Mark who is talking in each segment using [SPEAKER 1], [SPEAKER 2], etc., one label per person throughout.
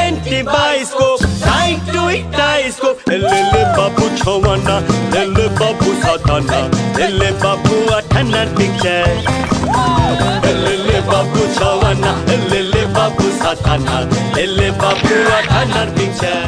[SPEAKER 1] 20 bioscope tight to टाइस्कोप ले बाबू छवाना ले बाबू साताना ले बाबू अठाना पिक्चर ले बाबू छवाना ले बाबू साताना ले बाबू अठाना पिक्चर।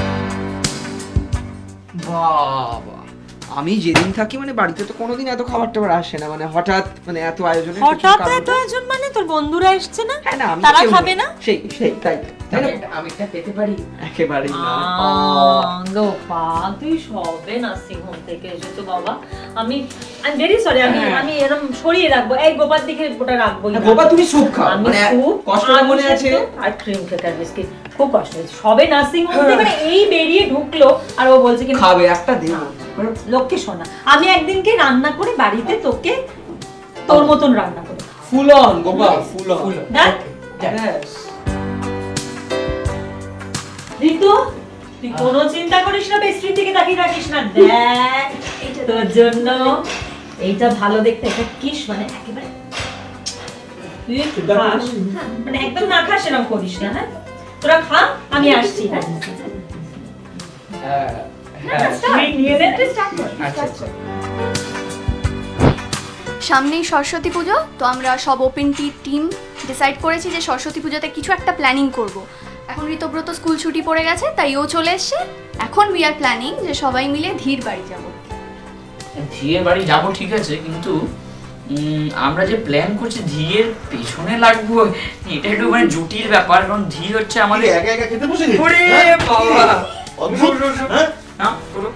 [SPEAKER 2] বাবা আমি যেদিন থাকি মানে বাড়িতে তো কোনোদিন এত খাবার টাবার আসে না, মানে হঠাৎ মানে এত আয়োজন
[SPEAKER 3] মানে তোর বন্ধুরা আসছে না,
[SPEAKER 2] হ্যাঁ না
[SPEAKER 3] তারা খাবে না
[SPEAKER 2] সেই তাই আমি একটা পেতে পারি একেবারেই না।
[SPEAKER 3] গোপাল তুই সবে নার্সিং হোম থেকে এসেছো বাবা, আমি ভেরি সরি, আমি এরকম সরিয়ে রাখবো, এই গোপাল দিকে ওটা রাখবো।
[SPEAKER 2] গোপাল তুমি স্যুপ খাও, মানে কষ্টটা মনে আছে,
[SPEAKER 3] আর ক্রিম কেক আর বিস্কিট খুব কষ্ট হয়েছে, সবে নার্সিং হোম থেকে মানে এই বেরিয়ে ঢুকলো আর ও বলছে কি
[SPEAKER 2] খাবে একটা দিন।
[SPEAKER 3] লক্ষ্মী সোনা, আমি একদিনকে রান্না করে বাড়িতে তোকে তোর মতন রান্না করে
[SPEAKER 2] full on Gopal full on
[SPEAKER 3] দেখ। ঋতু তুই কোনো চিন্তা করিস না, পেস্ট্রির দিকে তাকিয়ে রাখিস না, দেখ এটা তোর জন্য, এইটা ভালো দেখতে, এটা কিস মানে একেবারে তুই একটু খাস, মানে একদম না খাস এরকম করিস না, হ্যাঁ তোরা খা আমি আসছি।
[SPEAKER 4] সামনেই সরস্বতী পুজো, তো আমরা সব ওপেন টিম ডিসাইড করেছি যে সরস্বতী পুজোতে কিছু একটা প্ল্যানিং করব। এখন ঋতব্রত স্কুল ছুটি পড়ে গেছে তাই ও চলে এসছে, এখন উই আর প্ল্যানিং যে সবাই মিলে ধীর বাড়ি যাব।
[SPEAKER 5] ধীরের বাড়ি যাব ঠিক আছে, কিন্তু আমরা যে প্ল্যান করছি ধীরের পেছনে লাগবো এটা একটু মানে জটিল ব্যাপার, কারণ ধীর হচ্ছে আমাদের
[SPEAKER 1] একা একা খেতে বসে গেছে।
[SPEAKER 5] ওরে বাবা
[SPEAKER 1] অদ্ভুত, হ্যাঁ
[SPEAKER 5] না বলো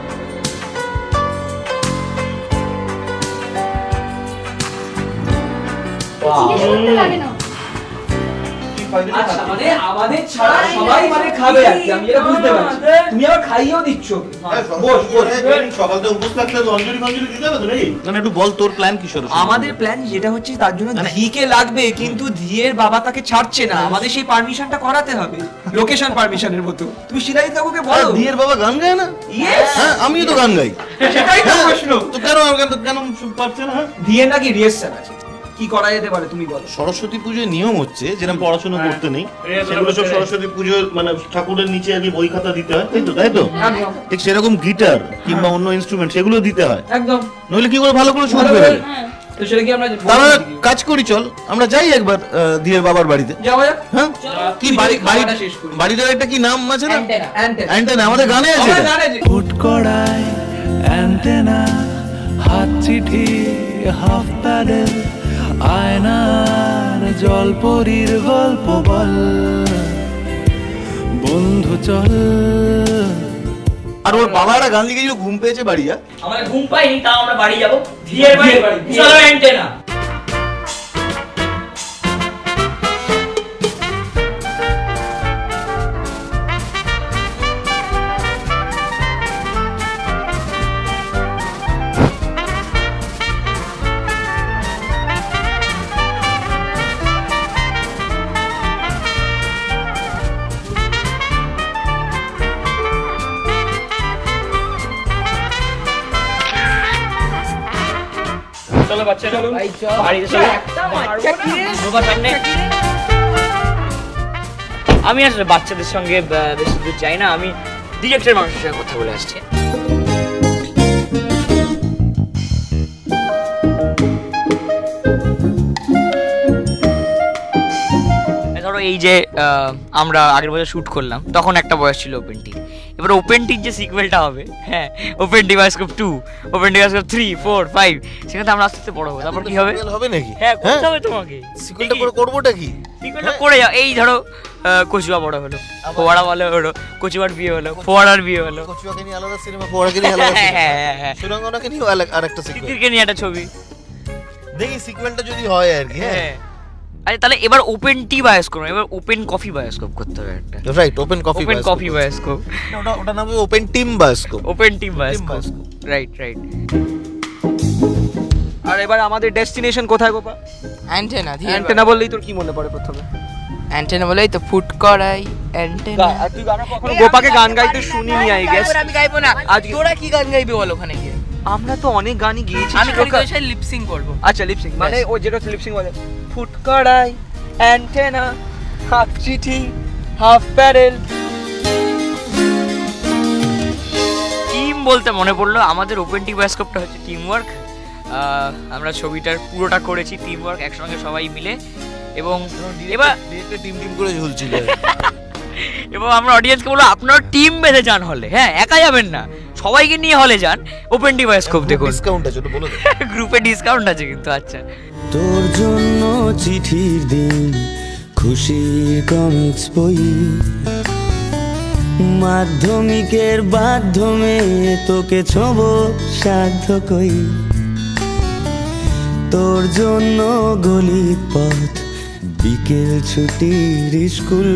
[SPEAKER 4] লাগে না
[SPEAKER 2] আচ্ছা মানে আমাদের ছাড়া সবাই মানে খাবে আর কি, আমি এটা বুঝতে পারছি, তুমি আবার খাইয়েও দিচ্ছ। বস
[SPEAKER 1] সকাল থেকে উপোস থাকতে তো অঞ্জলি দিতে হবে তো নাকি? মানে একটু বল তোর প্ল্যান কি শুরু?
[SPEAKER 2] আমাদের প্ল্যান যেটা হচ্ছে তার জন্য ধীকে লাগবে, কিন্তু ধীয়ের বাবা তাকে ছাড়ছে না, আমাদের সেই পারমিশনটা করাতে হবে, লোকেশন পারমিশনের মতো। তুমি শিলাজিৎ কাকুকে বলো।
[SPEAKER 1] ধীয়ের বাবা গান গায় না? হ্যাঁ আমিও তো গান গাই,
[SPEAKER 2] সেটাই তো প্রশ্ন,
[SPEAKER 1] তো কেন পারছে না?
[SPEAKER 2] ধীয়ের নাকি রিহার্সাল আছে, কি করা যেতে পারে তুমি বলো।
[SPEAKER 1] সরস্বতী পুজোর নিয়ম হচ্ছে যেরকম পড়াশোনা করতে নেই, সেগুলো সব সরস্বতী পুজোর মানে ঠাকুরের নিচে আর কি বই খাতা দিতে হয়, তাই তো ঠিক সেরকম গিটার কিংবা অন্য ইনস্ট্রুমেন্ট সেগুলো দিতে হয়,
[SPEAKER 2] একদম,
[SPEAKER 1] নইলে কি করে ভালো করে শুনতে পারবে?
[SPEAKER 2] তো সেটা কি আমরা
[SPEAKER 1] কাজ করি, চল আমরা যাই একবার ধীরের বাবার বাড়িতে
[SPEAKER 2] যাওয়া যাক।
[SPEAKER 1] হ্যাঁ কি বাড়িটার একটা কি নাম আছে না? অ্যান্টেনা, আমাদের গানে আছে।
[SPEAKER 6] ফুট কড়াই অ্যান্টেনা, হাত চিঠি হাফ প্যাডেল, আয়নার জলপরীর গল্প বল, বন্ধু চল।
[SPEAKER 1] আর ওর বাবা একটা গান লিখেছিল ঘুম পেয়েছে বাড়ি,
[SPEAKER 5] আমাদের ঘুম পাইনি, তাও আমরা বাড়ি যাবো, ধীরের বাড়ি চলো অ্যান্টেনা। চলো বাচ্চারা বাড়িতে চলো। আমি আসলে বাচ্চাদের সঙ্গে বেশি দূর যাই না, আমি ডিরেক্টর মানুষের সঙ্গে কথা বলে আসছি। ধরো এই যে আমরা আগের বছর শুট করলাম তখন একটা বয়স ছিল ওপেন টি, এবার ওপেন টির যে সিকুয়েলটা হবে, হ্যাঁ Open Tee Bioscope 2, Open Tee Bioscope 3, 4, 5, সেখানে আমরা আস্তে আস্তে বড় হবো, তারপর কি হবে
[SPEAKER 1] হবে নাকি?
[SPEAKER 5] হ্যাঁ করতে হবে তোমাকে,
[SPEAKER 1] সিকুয়েলটা করবোটা কি?
[SPEAKER 5] সিকুয়েলটা করে যাও, এই ধরো কচুয়া বড় হলো, ফোয়ারা বড় হলো, কচুয়ার বিয়ে হলো, ফোয়ারার বিয়ে হলো,
[SPEAKER 1] কচুয়াকে নিয়ে আলাদা সিনেমা, ফোয়ারাকে নিয়ে আলাদা সিনেমা, হ্যাঁ সুরঙ্গনাকে নিয়ে আরেকটা সিকুয়েল,
[SPEAKER 5] তিতিরকে নিয়ে একটা ছবি,
[SPEAKER 1] দেখি সিকুয়েলটা যদি হয় আর কি। হ্যাঁ
[SPEAKER 5] আচ্ছা তাহলে এবার ওপেন টি বায়োস্কোপ, এবার ওপেন কফি বায়োস্কোপ করতে হবে একটা,
[SPEAKER 1] রাইট ওপেন কফি
[SPEAKER 5] বায়োস্কোপ,
[SPEAKER 1] ওটা নাম open team bioscope,
[SPEAKER 5] open team bioscope, right.
[SPEAKER 2] আর এবার আমাদের ডেস্টিনেশন কোথায় গোপা?
[SPEAKER 7] অ্যান্টেনা।
[SPEAKER 2] অ্যান্টেনা বললেই তোর কি মনে পড়ে প্রথমে?
[SPEAKER 7] অ্যান্টেনা বলেই তো ফুট করাই অ্যান্টেনা।
[SPEAKER 2] আর তুই গান কখনো গোপাকে গান গাইতে শুনিনি আই গেস।
[SPEAKER 7] আমি গাইবো না, তোরা কি গান গাইবে বল ওখানে গিয়ে?
[SPEAKER 2] আমরা তো অনেক গানই গেয়েছি,
[SPEAKER 7] আমি খালি লিপসিং করব।
[SPEAKER 2] আচ্ছা লিপসিং মানে ও যেটা লিপসিং বলে ফুট করাই অ্যান্টেনা, হাত চিঠি
[SPEAKER 5] হাফ প্যাডেল। টিম বলতে মনে পড়লো আমাদের ওপেন টি বায়োস্কোপটা হচ্ছে টিম ওয়ার্ক। আমরা ছবিটার পুরোটা করেছি টিম ওয়ার্ক, একসঙ্গে সবাই মিলে। এবং এবার
[SPEAKER 8] টিম করে ঝুলছিল।
[SPEAKER 5] এবং আমরা অডিয়েন্সকে বলবো আপনারা টিম বেঁধে যান হলে, হ্যাঁ একা যাবেন না, সবাইকে নিয়ে হলে যান, ওপেন টি বায়োস্কোপ দেখুন।
[SPEAKER 8] ডিসকাউন্ট আছে বলে দে।
[SPEAKER 5] গ্রুপে ডিসকাউন্ট আছে কিন্তু। আচ্ছা,
[SPEAKER 9] তোর জন্য চিঠির দিন, খুশি কমিক্স বই, মাধ্যমিকের মাধ্যমে তোকে ছোব সাধ্য কই, তোর জন্য গলির পথ, বিকেল ছুটির স্কুল,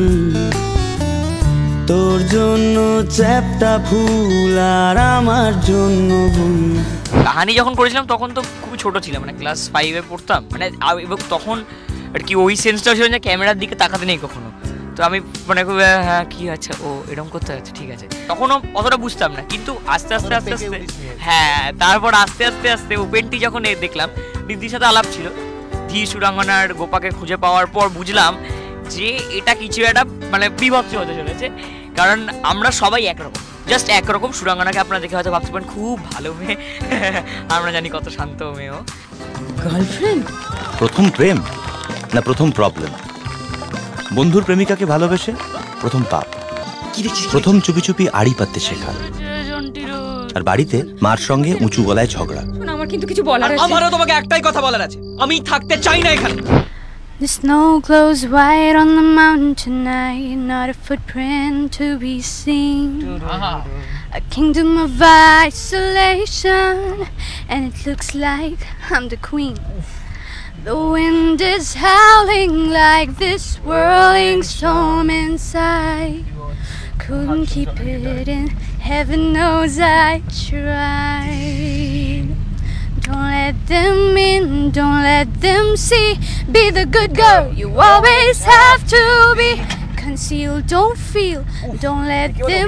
[SPEAKER 9] তোর জন্য চ্যাপ্টা ফুল আর আমার জন্য ভুল।
[SPEAKER 5] কাহানি যখন করেছিলাম তখন তো খুবই ছোট ছিলাম, মানে ক্লাস 5-এ পড়তাম, মানে এবং তখন আর কি ওই সেন্সটা ছিল যে ক্যামেরার দিকে তাকাতে নেই কখনো। তো আমি মানে খুব হ্যাঁ কি আচ্ছা ও এরকম করতে আছে, ঠিক আছে, তখনও অতটা বুঝতাম না। কিন্তু আস্তে আস্তে আস্তে আস্তে হ্যাঁ, তারপর আস্তে আস্তে আস্তে ওপেনটি যখন দেখলাম, রিদ্ধির সাথে আলাপ ছিল, ধী সুরাঙ্গনার গোপাকে খুঁজে পাওয়ার পর বুঝলাম যে এটা কিছু একটা মানে বিভৎস হতে চলেছে। কারণ আমরা সবাই একরকম, জাস্ট একরকম। সুরাঙ্গনাকে আপনারা দেখে হয়তো ভাবতে পারেন খুব ভালো মেয়ে, আমরা জানি কত শান্ত মেয়েও।
[SPEAKER 4] গার্লফ্রেন্ড?
[SPEAKER 10] প্রথম প্রেম না প্রথম প্রবলেম? বন্ধুর প্রেমিকাকে ভালোবেসে প্রথম পাপ, প্রথম চুপি চুপি আড়ি পাততে শেখা, আর বাড়িতে মার সঙ্গে উঁচু গলায় ঝগড়া।
[SPEAKER 3] আমার কিন্তু কিছু বলার আছে।
[SPEAKER 2] আমারও তোমাকে একটাই কথা বলার আছে, আমি থাকতে চাই না এখানে।
[SPEAKER 4] The snow glows white on the mountain tonight, not a footprint to be seen. A kingdom of isolation, and it looks like I'm the queen. The wind is howling like this whirling storm inside. Couldn't keep it in, heaven knows I tried. Don't let them in, don't let them see. Be the good girl you always have to be. Conceal, don't feel, don't let them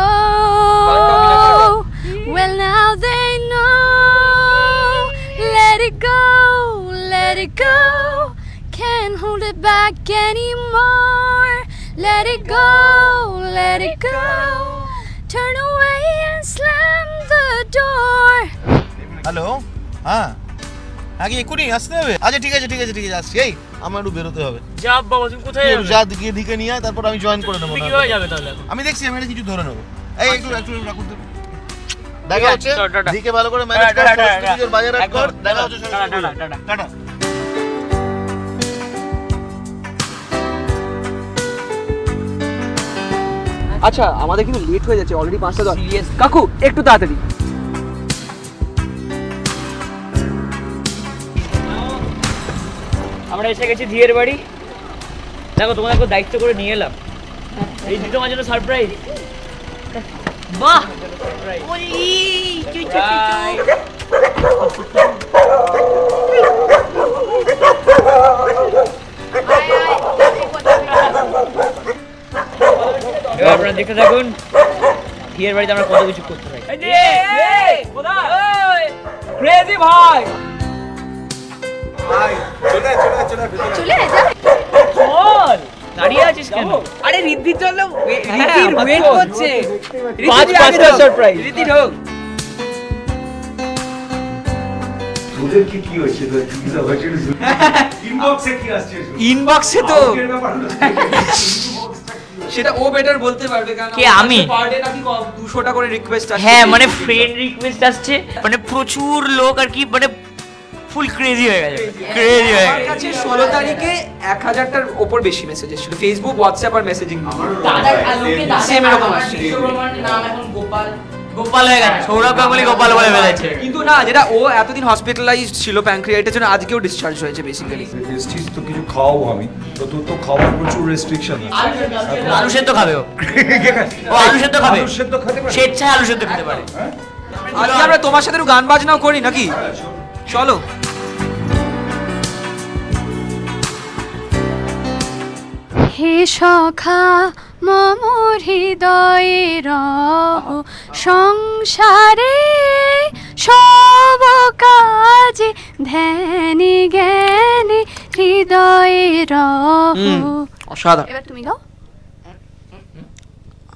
[SPEAKER 4] know. Well, now they know. Let it go, let it go. Can't hold it back anymore. Let it go, let it go. Turn away and slam the door.
[SPEAKER 8] Hello, হ্যাঁ আগে এক্ষুনি আসতে হবে। আচ্ছা ঠিক আছে ঠিক আছে ঠিক আছে, আসছি। এই আমার একটু বেরোতে হবে।
[SPEAKER 5] যা বাবা তুমি কোথায় যাবে?
[SPEAKER 8] যা দিকে দিকে নিয়ে তারপর আমি জয়েন করে নেবো।
[SPEAKER 5] কি হয়ে যাবে তাহলে?
[SPEAKER 8] আমি দেখছি আমি কিছু ধরে নেবো। এই একটু একটু রাখুন তো। দেখা হচ্ছে, দিকে ভালো করে ম্যানেজ কর, নিজের বাজার কর। দেখা হচ্ছে, টাটা।
[SPEAKER 2] আচ্ছা আমাদের কিন্তু লেট হয়ে যাচ্ছে, অলরেডি 5টা 10। কাকু একটু তাড়াতাড়ি।
[SPEAKER 5] আমরা এসে গেছি ধিয়ের বাড়ি। দেখো তোমাদের দায়িত্ব করে নিয়ে এলাম, এই দুটো আমার জন্য সারপ্রাইজ। বাহ আপনারা দেখতে থাকুন ধিয়ের বাড়িতে আমরা কত কিছু করতে পারি। ক্রেজি ভাই
[SPEAKER 4] চলে যা।
[SPEAKER 5] চল, দাঁড়িয়ে আছিস কেন?
[SPEAKER 2] আরে রিদ্ধি চলো, রিদ্ধির ওয়েট করছে।
[SPEAKER 5] 5টা সারপ্রাইজ।
[SPEAKER 2] রিদ্ধি ঢোক।
[SPEAKER 1] তোদের কি হচ্ছে? ইনবক্সে কি আসছে?
[SPEAKER 2] ইনবক্সে তো সেটা ও বেটার বলতে পারবে, কারণ
[SPEAKER 5] কে আমি?
[SPEAKER 2] পার ডে নাকি 200টা করে রিকোয়েস্ট আসছে।
[SPEAKER 5] হ্যাঁ মানে ফ্রেন্ড রিকোয়েস্ট আসছে, মানে প্রচুর লোক আর কি, মানে ফুল ক্রেজি হয়ে গেছে, ক্রেজি হয়ে
[SPEAKER 2] আমার
[SPEAKER 5] গেছে।
[SPEAKER 2] কাছে 16 তারিখে 1000টার উপর বেশি মেসেজ এসেছিল, ফেসবুক, হোয়াটসঅ্যাপ আর মেসেজিং সেম এরকম আসছে।
[SPEAKER 5] গোপাল হয়ে গেছে, সৌরভ গাঙ্গুলি গোপাল বলে ফেলেছে।
[SPEAKER 2] কিন্তু না, যেটা ও এতদিন হসপিটালাইজ ছিল প্যানক্রিয়াইটিসের জন্য, আজকেও ডিসচার্জ হয়েছে বেসিক্যালি।
[SPEAKER 1] টেস্টিস তো কিছু খাওয়াবো আমি, তো তোর তো খাওয়ার প্রচুর রেস্ট্রিকশন আছে।
[SPEAKER 5] আলু সেদ্ধ খাবে ও, আলু সেদ্ধ খাবে,
[SPEAKER 1] আলু সেদ্ধ খেতে পারে,
[SPEAKER 5] স্বেচ্ছায় আলু সেদ্ধ খেতে পারে।
[SPEAKER 2] আজকে আমরা তোমার সাথে একটু গান বাজনাও করি নাকি? চলো।
[SPEAKER 4] হে সখা মম হৃদয়ের সংসারে সব কাজে ধ্যানে জ্ঞানে হৃদয়ের।
[SPEAKER 2] অসাধারণ।
[SPEAKER 4] এবার তুমি গাও।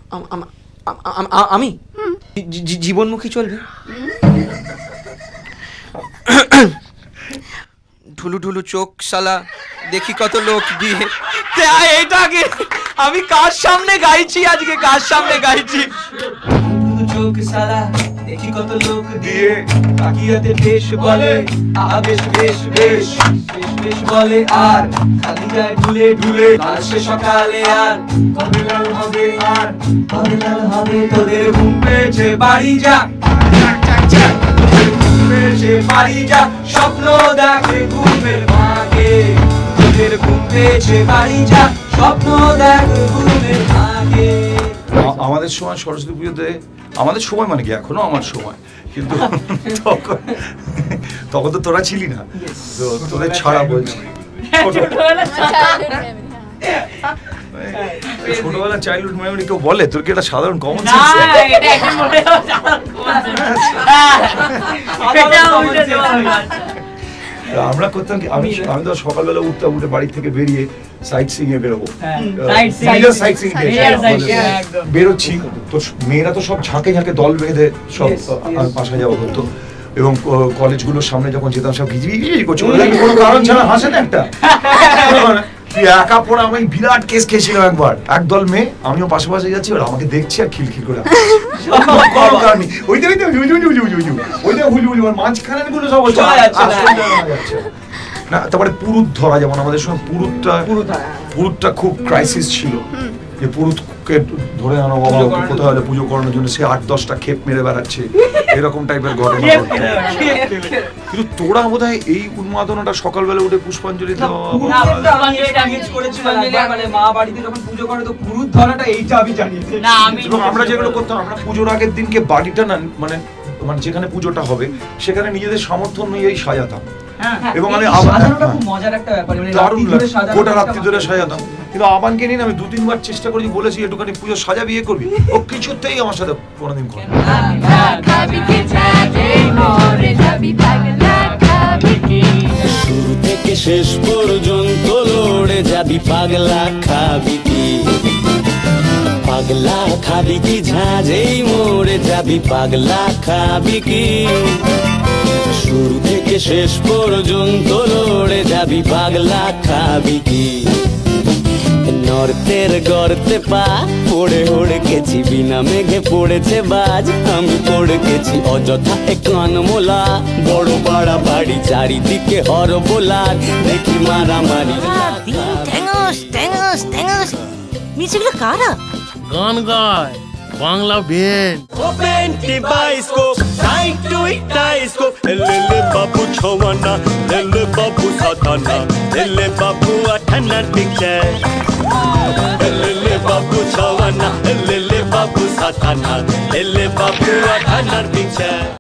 [SPEAKER 2] আমি জীবনমুখী চলবে। ঢুলু ঢুলু চোখ শালা দেখি কত লোক দিয়ে এটা আগে আমি কার সামনে গাইছি আজকে, কার সামনে গাইছি? চোখ শালা দেখি কত লোক দিয়ে তাকিয়াতে বেশ বলে বেশ বেশ বেশ বেশ বেশ বলে আর খালি যায় ঢুলে ঢুলে আসে সকালে আর কবে লাল হবে আর কবে লাল হবে তোদের ঘুম পেয়েছে বাড়ি যা পেয়েছে বাড়ি যা স্বপ্ন দেখে ঘুমের ভাগে তোদের ঘুম পেয়েছে বাড়ি যা স্বপ্ন দেখে ঘুমের ভাগে।
[SPEAKER 11] আমাদের সময় সরস্বতী পুজোতে, আমাদের সময় মানে কি এখনো আমার সময়, কিন্তু তখন তো তোরা ছিলি না, তো তোদের ছাড়া বলছি ছোটবেলা চাইল্ডহুড মেমোরি কেউ বলে তোর কি এটা সাধারণ কমন সেন্স? আমরা করতাম কি, আমি তো সকালবেলা উঠতাম, উঠে বাড়ি থেকে বেরিয়ে সাইট সিইং এ বেরোবো, বেরোচ্ছি তো মেয়েরা তো সব ঝাঁকে ঝাঁকে দল বেঁধে সব বাসায় যাওয়া হতো, এবং কলেজগুলোর সামনে যখন যেতাম সব ঘিজি করছে, কোনো কারণ ছাড়া হাসে না একটা একা পড়া। আমি বিরাট কেস খেয়েছিলাম একবার, একদল মেয়ে, আমিও পাশে পাশে যাচ্ছি, ওরা আমাকে দেখছি আর খিলখিল করে মাঝখানে সব না। তারপরে পুরুত ধরা, যেমন আমাদের সময় পুরুতটা খুব ক্রাইসিস ছিল, যে পুরুতকে ধরে আনো বাবা কোথাও হলে পুজো করানোর জন্য সে 8-10টা ক্ষেপ মেরে বেড়াচ্ছে, এরকম টাইপের ঘটনা ঘটতো। কিন্তু তোরা বোধহয় এই উন্মাদনাটা সকালবেলা উঠে পুষ্পাঞ্জলি দেওয়া,
[SPEAKER 2] মা বাড়িতে যখন পুজো করে তো পুরুত ধরাটা এইটা আমি জানি।
[SPEAKER 11] এবং আমরা যেগুলো করতাম, আমরা পুজোর আগের দিনকে বাড়িটা না মানে যেখানে পুজোটা হবে সেখানে নিজেদের সামর্থ্য অনুযায়ী সাজাতাম, এবং আমি
[SPEAKER 2] মজার একটা ব্যাপার
[SPEAKER 11] গোটা রাত্রি ধরে সাজাতাম। কিন্তু আবানকে নিয়ে আমি 2-3 বার চেষ্টা করেছি, বলেছি একটুখানি পুজো সাজা বিয়ে করবি, ও কিছুতেই আমার সাথে কোনোদিন করে।
[SPEAKER 9] শুরু থেকে শেষ পর্যন্ত লড়ে যাবি পাগলা খাবি কি, পাগলা খাবি কি ঝাঁঝেই মরে যাবি পাগলা খাবি কি, শুরু থেকে শেষ পর্যন্ত লড়ে যাবি পাগলা খাবি কি। নর্তের গর্তে পা পড়ে হড়ে গেছি, বিনা মেঘে পড়েছে বাজ, আমি পড়ে গেছি অযথা কান মোলা, বড় পাড়া বাড়ি চারিদিকে হরবোলার, দেখি মারামারি।
[SPEAKER 12] মিউজিকগুলো কারা গান গায়? Bangla band.
[SPEAKER 1] Open Tee Bioscope, টাইট টু টাইস্কোপ, এলে বাবু ছওয়ানা, এলে বাবু সাতানা, এলে বাবু আঠানার পিকচার, এলে বাবু ছওয়ানা, এলে বাবু সাতানা, এলে বাবু আঠানার পিকচার।